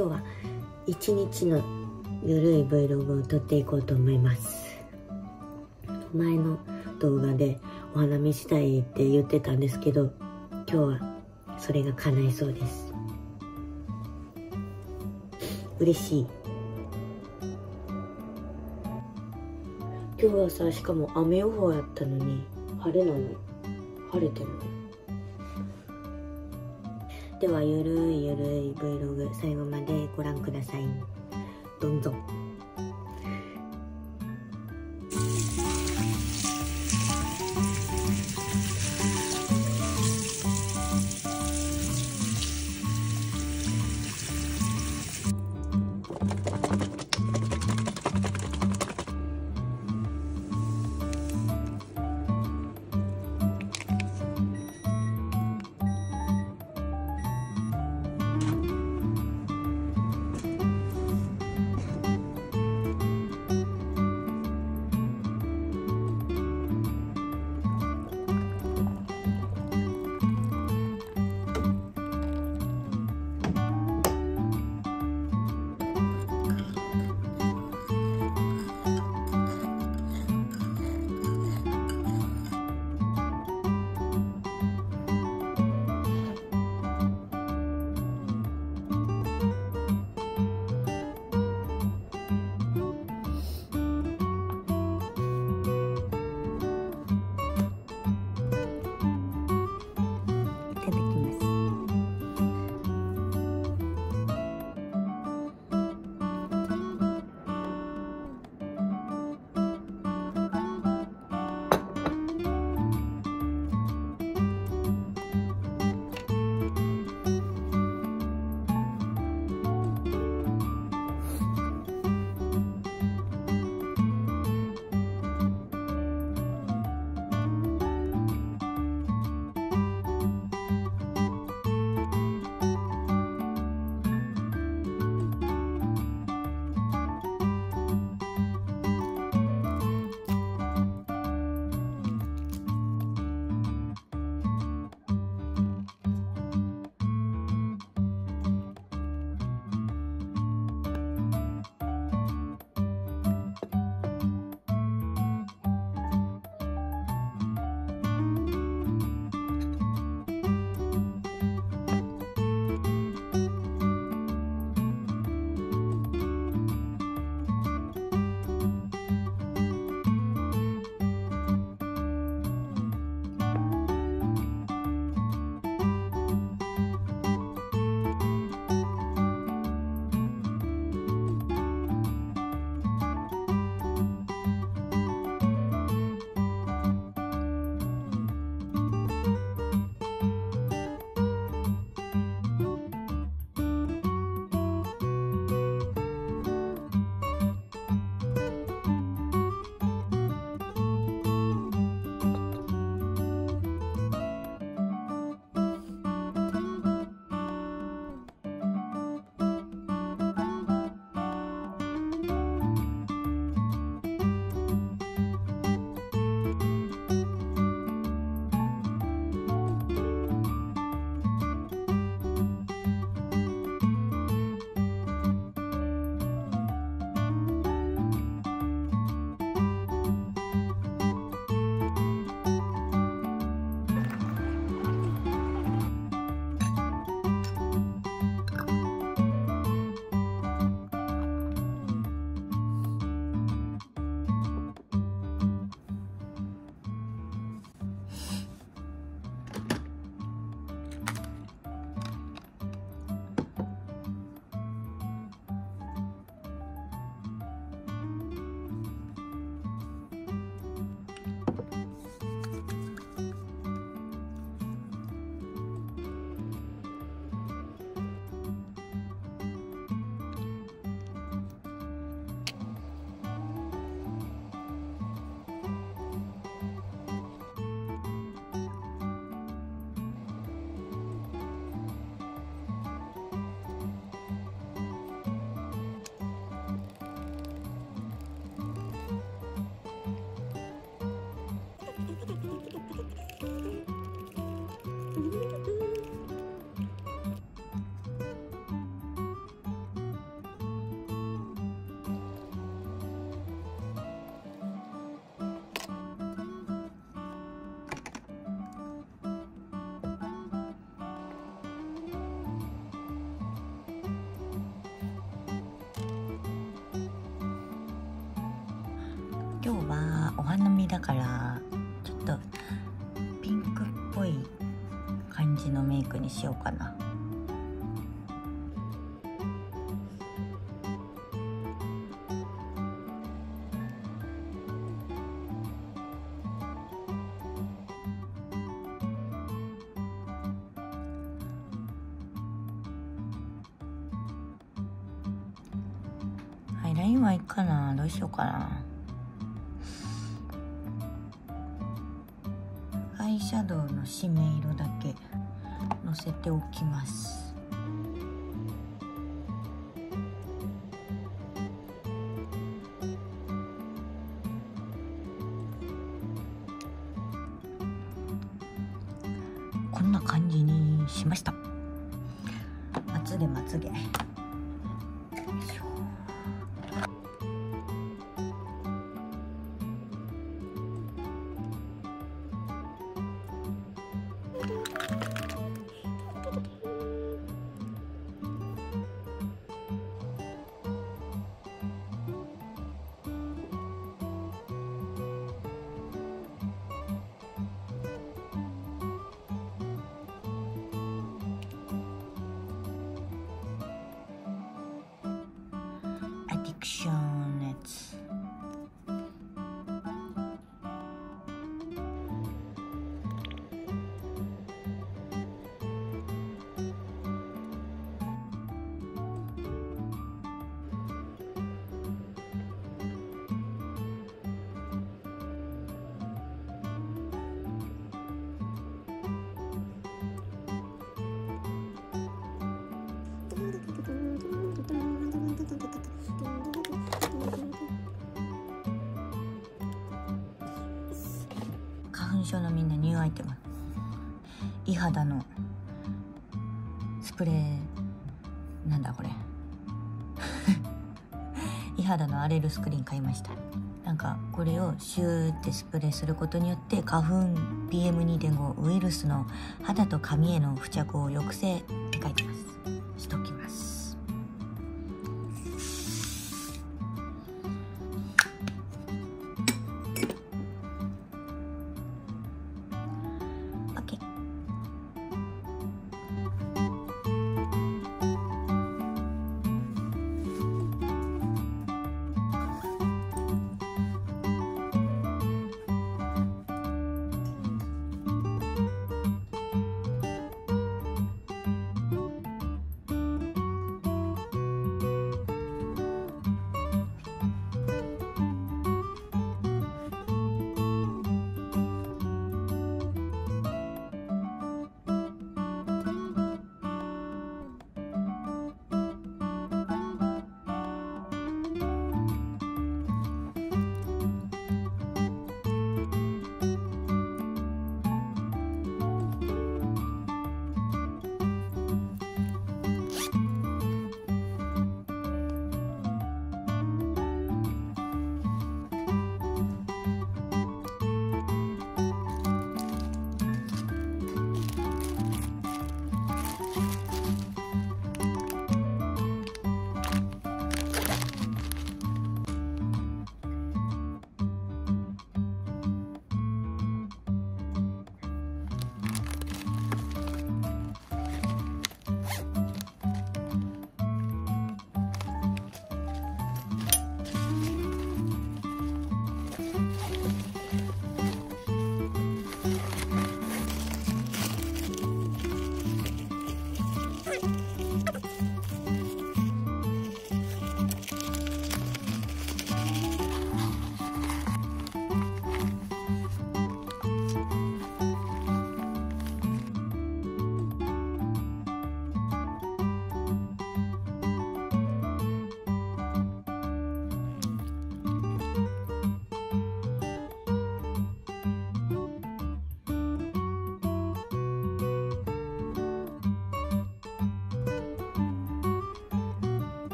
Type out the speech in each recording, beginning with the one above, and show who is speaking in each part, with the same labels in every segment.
Speaker 1: 今日は一日のゆるい Vlog を撮っていこうと思います。前の動画でお花見したいって言ってたんですけど、今日はそれが叶いそうです。嬉しい。今日はさ、しかも雨予報やったのに晴れなの。晴れてるの。ではゆるい Vlog 最後までご覧ください。どうぞ。 今日はお花見だからちょっとピンクっぽい感じのメイクにしようかな。アイラインはいいかな。どうしようかな。アイシャドウの締め色だけのせておきます。こんな感じにしました。まつげまつげ。アディクションのやつ。花粉症のみんなニューアイテム、イ肌のスプレー。なんだこれイ肌のアレルスクリーン買いました。なんかこれをシューってスプレーすることによって花粉 PM2.5 ウイルスの肌と髪への付着を抑制って書いてます。しときます。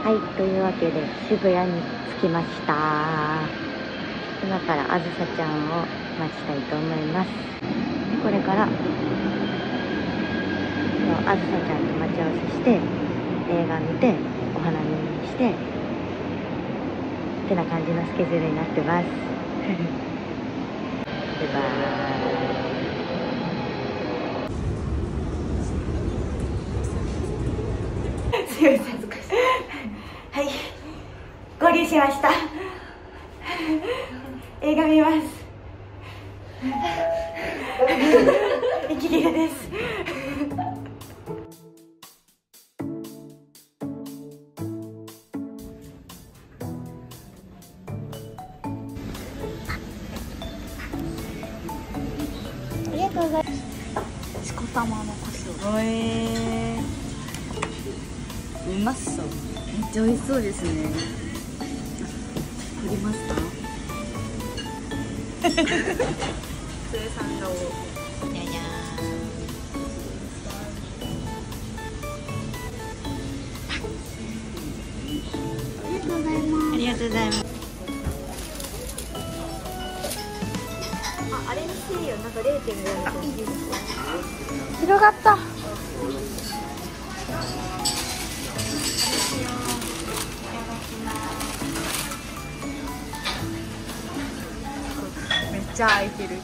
Speaker 1: はい、というわけで渋谷に着きました。今からあずさちゃんを待ちたいと思います。これからあずさちゃんと待ち合わせして、映画見て、お花見してってな感じのスケジュールになってます。バイバーイ。すいません、恥ずかしい。はい、合流しました。映画見ます。息切れです。ありがとうございます。
Speaker 2: しこたまの胡椒。うまそう。めっちゃ美味しそうですね。振りました。生産顔。にゃにゃありがとうございます。ありがとうございます。
Speaker 1: あれにしていいよ、なんか 0.5 みたいな。
Speaker 2: 広がった。めっちゃ開いてるっていう。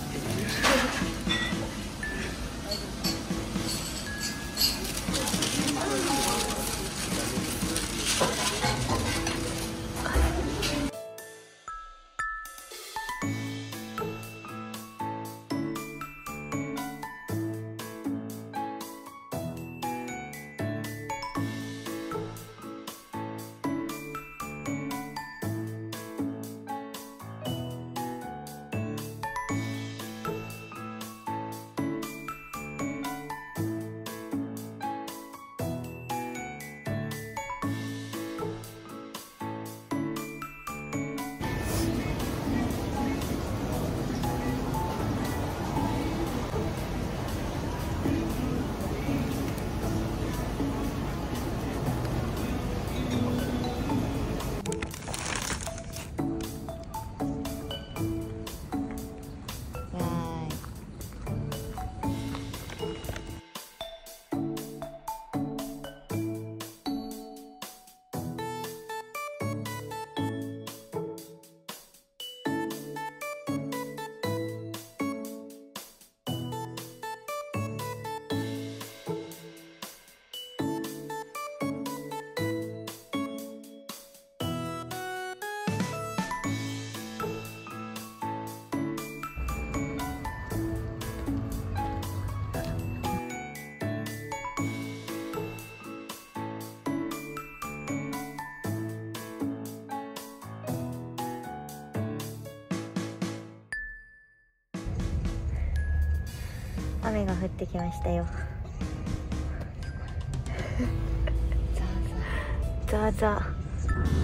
Speaker 2: 雨が降ってきましたよ。ザーザー。